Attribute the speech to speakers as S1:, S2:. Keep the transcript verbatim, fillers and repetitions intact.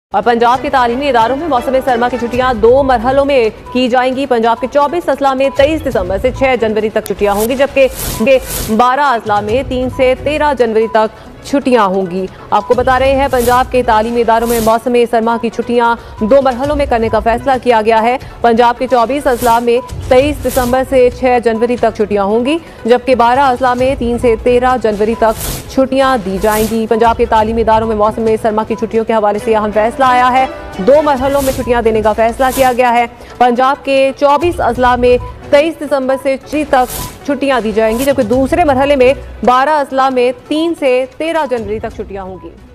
S1: और पंजाब के तालीमी इदारों में मौसम सरमा की छुट्टियां दो मरहलों में की जाएंगी। पंजाब के चौबीस अजला में तेईस दिसंबर से छह जनवरी तक छुट्टियां होंगी, जबकि बारह अजला में तीन से तेरह जनवरी तक छुट्टियां होंगी। आपको बता रहे हैं पंजाब के तालीमी इदारों में मौसम सरमा की छुट्टियां दो मरहलों में करने का फैसला किया गया है। पंजाब के चौबीस अजला में तेईस दिसंबर से छह जनवरी तक छुट्टियां होंगी, जबकि बारह अजला में तीन से तेरह जनवरी तक छुट्टियां दी जाएंगी। पंजाब के तालीमी इदारों में मौसम सरमा की छुट्टियों के हवाले से अहम फैसला आया है। दो मरहलों में छुट्टियां देने का फैसला किया गया है। पंजाब के चौबीस अजला में तेईस दिसंबर से छह तक छुट्टियां दी जाएंगी, जबकि दूसरे मरहले में बारह अजला में तीन से तेरह जनवरी तक छुट्टियां होंगी।